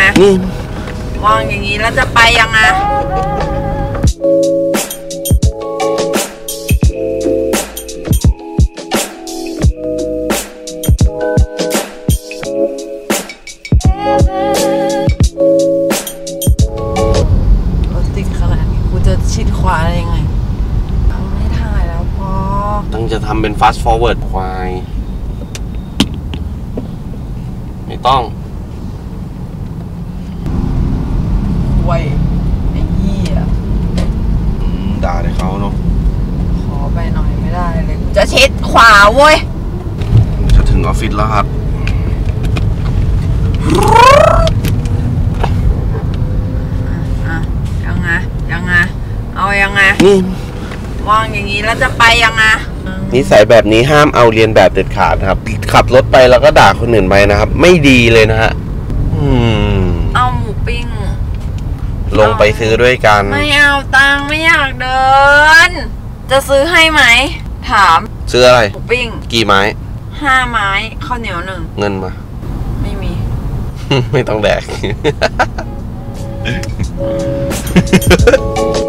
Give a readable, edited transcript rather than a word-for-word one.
นี่วางอย่างนี้แล้วจะไปยังไงรถติดขนาดนี้กูจะชิดขวาได้ยังไงเอาไม่ถ่ายแล้วพอตั้งจะทำเป็น fast forward ควายไม่ต้องไว้ไอ้เหี้ยด่าได้เขาเนาะขอไปหน่อยไม่ได้เลยกูจะชิดขวาเว้ยจะถึงออฟฟิศแล้วครับยังไงเอายังไงนี่วางอย่างนี้แล้วจะไปยังไงนิสัยแบบนี้ห้ามเอาเรียนแบบเด็ดขาดนะครับขับรถไปแล้วก็ด่าคนอื่นไปนะครับไม่ดีเลยนะฮะเอาหมูปิ้งลงไปซื้อด้วยกันไม่เอาตังค์ไม่อยากเดินจะซื้อให้ไหมถามซื้ออะไรหมูปิ้งกี่ไม้ 5 ไม้ข้าวเหนียว1 เงินมาไม่มีไม่ต้องแดก